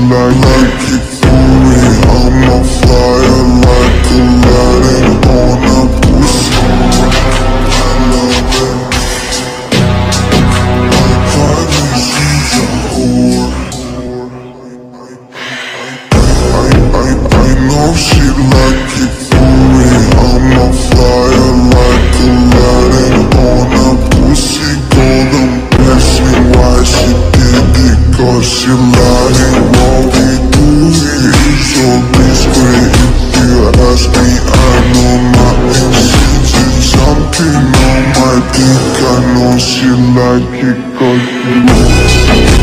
like it for I'm a fire like Aladdin on a pussy. I love it. My private she's a whore. I know she like it for I'm a fire like Aladdin on a pussy. Golden blessing, why she did it? Cause she lying. What we do is so discreet. If you ask me, I know my intentions. Something on my dick, I know she like it cause she